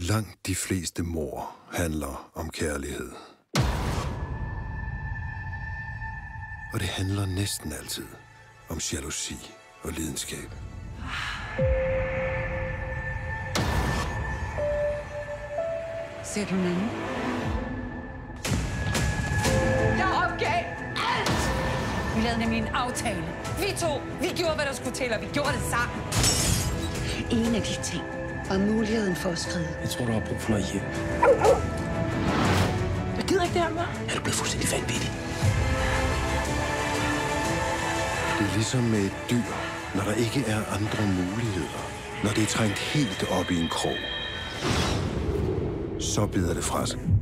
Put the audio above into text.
Langt de fleste mord handler om kærlighed. Og det handler næsten altid om jalousi og lidenskab. Ser du nogen? Jeg opgav alt! Vi lavede nemlig en aftale. Vi gjorde, hvad der skulle til, og vi gjorde det sammen. En af de ting var muligheden for at skride. Jeg tror, du har brug for noget hjælp. Jeg gider ikke det her med. Er du blevet fuldstændig vanvittig? Det er ligesom med et dyr, når der ikke er andre muligheder. Når det er trængt helt op i en krog, så bider det fra sig.